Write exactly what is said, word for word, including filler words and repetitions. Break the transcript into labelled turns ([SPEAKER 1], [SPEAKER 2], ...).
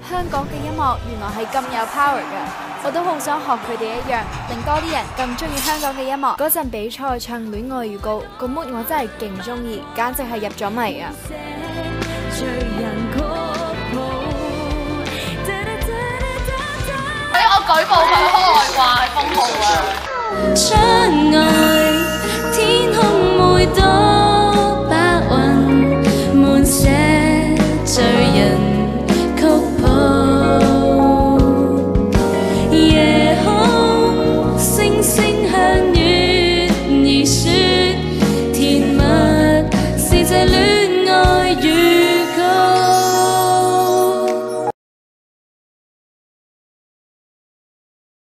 [SPEAKER 1] 香港嘅音樂原來係咁有 power 㗎，我都好想學佢哋一樣，令多啲人更中意香港嘅音樂。嗰陣比賽唱戀愛預告，個 mood 我真係勁中意，簡直係入咗迷啊！
[SPEAKER 2] 哎，我舉報佢開外掛係封號啊！